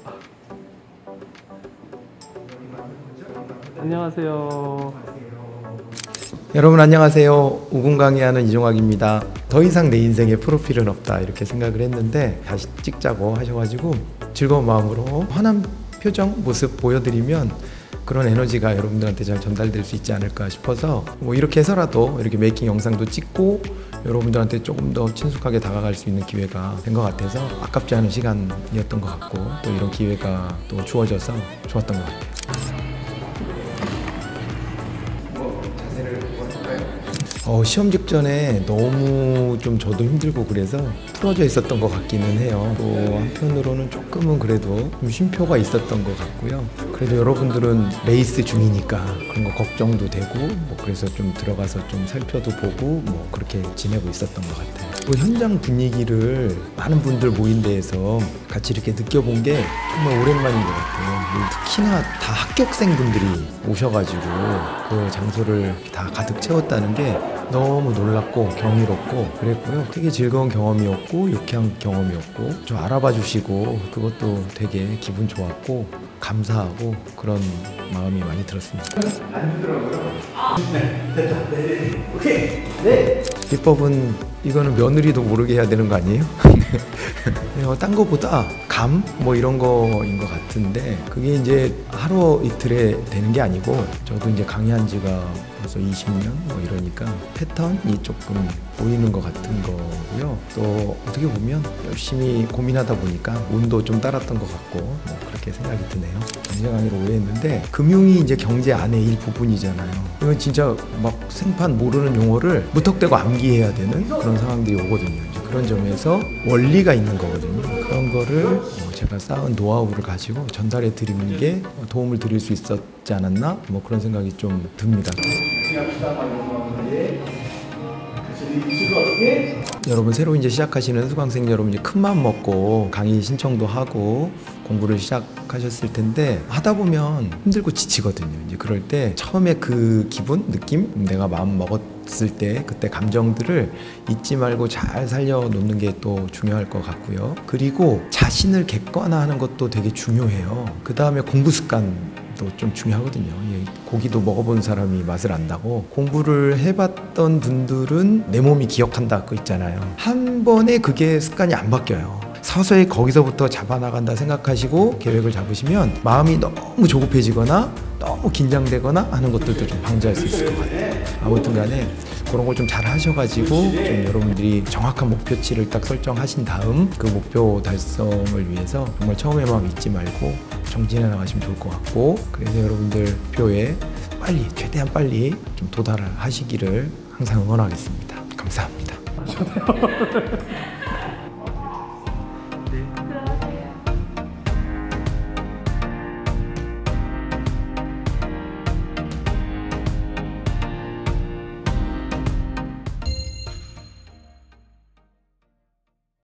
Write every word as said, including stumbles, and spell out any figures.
안녕하세요. 여러분 안녕하세요. 우군 강의하는 이종학입니다. 더 이상 내 인생에 프로필은 없다 이렇게 생각을 했는데 다시 찍자고 하셔가지고 즐거운 마음으로 환한 표정 모습 보여드리면 그런 에너지가 여러분들한테 잘 전달될 수 있지 않을까 싶어서 뭐 이렇게 해서라도 이렇게 메이킹 영상도 찍고 여러분들한테 조금 더 친숙하게 다가갈 수 있는 기회가 된 것 같아서 아깝지 않은 시간이었던 것 같고 또 이런 기회가 또 주어져서 좋았던 것 같아요. 어, 시험 직전에 너무 좀 저도 힘들고 그래서 틀어져 있었던 것 같기는 해요. 또 한편으로는 조금은 그래도 좀 쉼표가 있었던 것 같고요. 그래도 여러분들은 레이스 중이니까 그런 거 걱정도 되고 뭐 그래서 좀 들어가서 좀 살펴도 보고 뭐 그렇게 지내고 있었던 것 같아요. 또 현장 분위기를 많은 분들 모인 데에서 같이 이렇게 느껴본 게 정말 오랜만인 것 같아요. 특히나 다 합격생분들이 오셔가지고 그 장소를 다 가득 채웠다는 게 너무 놀랍고 경이롭고 그랬고요. 되게 즐거운 경험이었고 유쾌한 경험이었고 좀 알아봐 주시고 그것도 되게 기분 좋았고 감사하고 그런 마음이 많이 들었습니다. 안 주더라고요. 네, 됐다. 네, 오케이. 네. 비법은 이거는 며느리도 모르게 해야 되는 거 아니에요? 어, 딴 거보다 감? 뭐 이런 거인 것 같은데 그게 이제 하루 이틀에 되는 게 아니고 저도 이제 강의한 지가 벌써 이십 년 뭐 이러니까 패턴이 조금 보이는 것 같은 거고요. 또 어떻게 보면 열심히 고민하다 보니까 운도 좀 따랐던 것 같고 뭐 그렇게 생각이 드네요. 경제 강의로 오해했는데 금융이 이제 경제 안의 일부분이잖아요. 이건 진짜 막 생판 모르는 용어를 무턱대고 암기해야 되는 그런 상황들이 오거든요. 이제 그런 점에서 원리가 있는 거거든요. 그런 거를 제가 쌓은 노하우를 가지고 전달해 드리는 게 도움을 드릴 수 있었지 않았나? 뭐 그런 생각이 좀 듭니다. 여러분 새로 이제 시작하시는 수강생 여러분 이제 큰 마음 먹고 강의 신청도 하고 공부를 시작하셨을 텐데 하다 보면 힘들고 지치거든요. 이제 그럴 때 처음에 그 기분, 느낌, 내가 마음 먹었을 때 그때 감정들을 잊지 말고 잘 살려놓는 게 또 중요할 것 같고요. 그리고 자신을 객관화하는 것도 되게 중요해요. 그 다음에 공부 습관 또 좀 중요하거든요. 고기도 먹어본 사람이 맛을 안다고 공부를 해봤던 분들은 내 몸이 기억한다 그거 있잖아요. 한 번에 그게 습관이 안 바뀌어요. 서서히 거기서부터 잡아나간다 생각하시고 계획을 잡으시면 마음이 너무 조급해지거나 너무 긴장되거나 하는 것들도 좀 방지할 수 있을 것 같아요. 아무튼 간에 그런 걸 좀 잘 하셔가지고 좀 여러분들이 정확한 목표치를 딱 설정하신 다음 그 목표 달성을 위해서 정말 처음에 마음 잊지 말고 정진해 나가시면 좋을 것 같고 그래서 여러분들 목표에 빨리 최대한 빨리 좀 도달하시기를 항상 응원하겠습니다. 감사합니다. 네.